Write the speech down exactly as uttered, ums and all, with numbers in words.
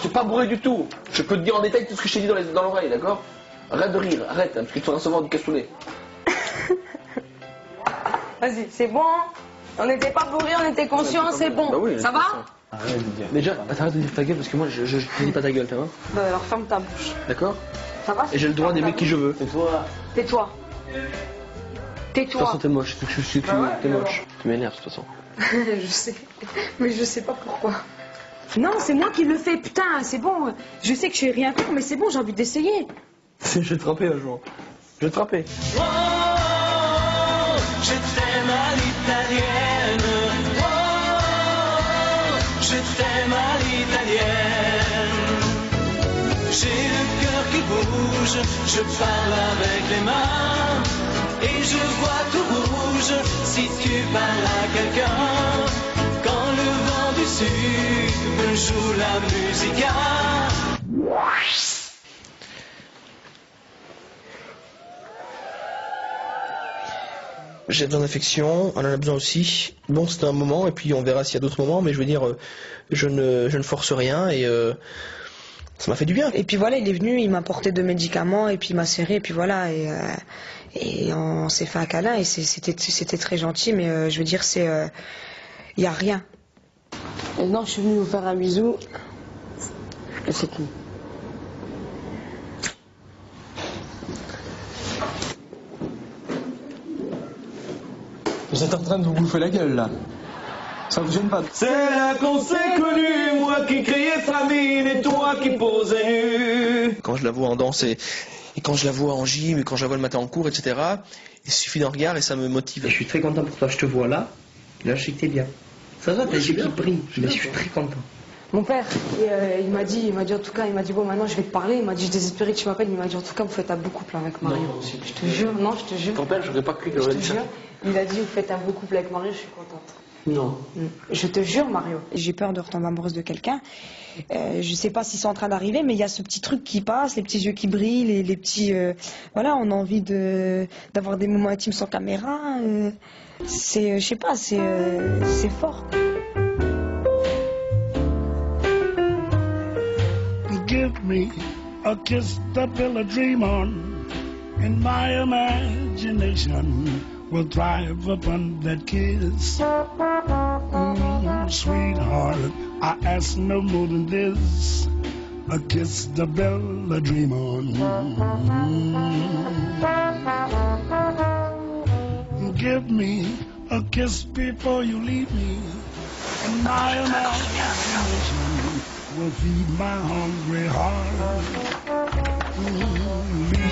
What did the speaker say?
j'étais pas bourré du tout. Je peux te dire en détail tout ce que je t'ai dit dans l'oreille, d'accord? Arrête de rire, arrête, hein, parce que tu vas recevoir du cassoulet. Vas-y, c'est bon. On n'était pas bourrés, on était conscients, c'est bon. Bah oui, ça va? Arrête de dire. Déjà, arrête de dire ta gueule parce que moi je, je, je te dis pas ta gueule, tu vois. Bah alors ferme ta bouche. D'accord? Ça va? Et j'ai le droit d'aimer qui je veux. Tais-toi. Tais-toi. De toute Tais-toi. façon, t'es moche, je suis Bah ouais, t'es bah moche. Tu m'énerves de toute façon. Je sais, mais je sais pas pourquoi. Non, c'est moi qui le fais, putain, c'est bon. Je sais que je suis rien contre, mais c'est bon, j'ai envie d'essayer. Je vais te frapper un jour. Je vais te frapper. Oh, je t'aime à l'italienne. Oh, je t'aime à l'italienne. J'ai le cœur qui bouge, je parle avec les mains. Et je vois tout rouge si tu parles à quelqu'un. Quand le vent du sud joue la musica. J'ai besoin d'affection, on en a besoin aussi. Bon, c'est un moment, et puis on verra s'il y a d'autres moments, mais je veux dire, euh, je ne, je ne force rien, et euh, ça m'a fait du bien. Et puis voilà, il est venu, il m'a apporté deux médicaments, et puis il m'a serré, et puis voilà, et, euh, et on s'est fait un câlin, et c'était c'était très gentil, mais euh, je veux dire, c'est... Il euh, n'y a rien. Et non, je suis venue vous faire un bisou, et c'est tout. Vous êtes en train de vous bouffer la gueule, là. Ça vous gêne pas? C'est là qu'on s'est connus, moi qui criais famine et toi qui posais nu. Quand je la vois en danse, et, et quand je la vois en gym, et quand je la vois le matin en cours, et cetera, il suffit d'un regard et ça me motive. Et je suis très content pour toi, je te vois là. Là, je sais que t'es bien. Ça va, t'as les yeux qui brillent, mais je suis très content. Mon père, et, euh, il m'a dit, il m'a dit en tout cas, il m'a dit bon maintenant je vais te parler, il m'a dit je désespérais que tu m'appelles, il m'a dit en tout cas vous faites un beau couple avec Mario. Non, aussi. Je te jure, non je te jure. Ton père, je voudrais pas que lui Je te dit ça. jure, il a dit vous faites un beau couple avec Mario, je suis contente. Non. Je te jure Mario. J'ai peur de retomber amoureuse de quelqu'un. Euh, je sais pas si c'est en train d'arriver, mais il y a ce petit truc qui passe, les petits yeux qui brillent, les, les petits, euh, voilà, on a envie de d'avoir des moments intimes sans caméra. Euh, c'est, euh, je sais pas, c'est, euh, c'est fort. Give me a kiss to build a dream on, and my imagination will thrive upon that kiss. Mm, sweetheart, I ask no more than this, a kiss to build a dream on. Mm. Give me a kiss before you leave me, and my imagination will feed my hungry heart. Mm,